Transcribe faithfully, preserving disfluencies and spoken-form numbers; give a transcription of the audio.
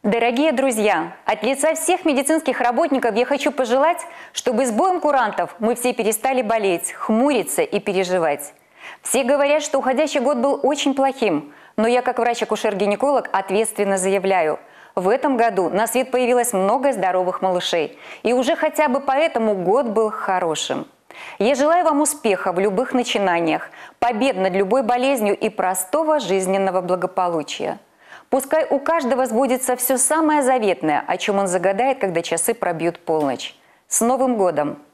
Дорогие друзья, от лица всех медицинских работников я хочу пожелать, чтобы с боем курантов мы все перестали болеть, хмуриться и переживать. Все говорят, что уходящий год был очень плохим, но я как врач-акушер-гинеколог ответственно заявляю, в этом году на свет появилось много здоровых малышей, и уже хотя бы поэтому год был хорошим. Я желаю вам успеха в любых начинаниях, побед над любой болезнью и простого жизненного благополучия. Пускай у каждого сбудется все самое заветное, о чем он загадает, когда часы пробьют полночь. С Новым годом!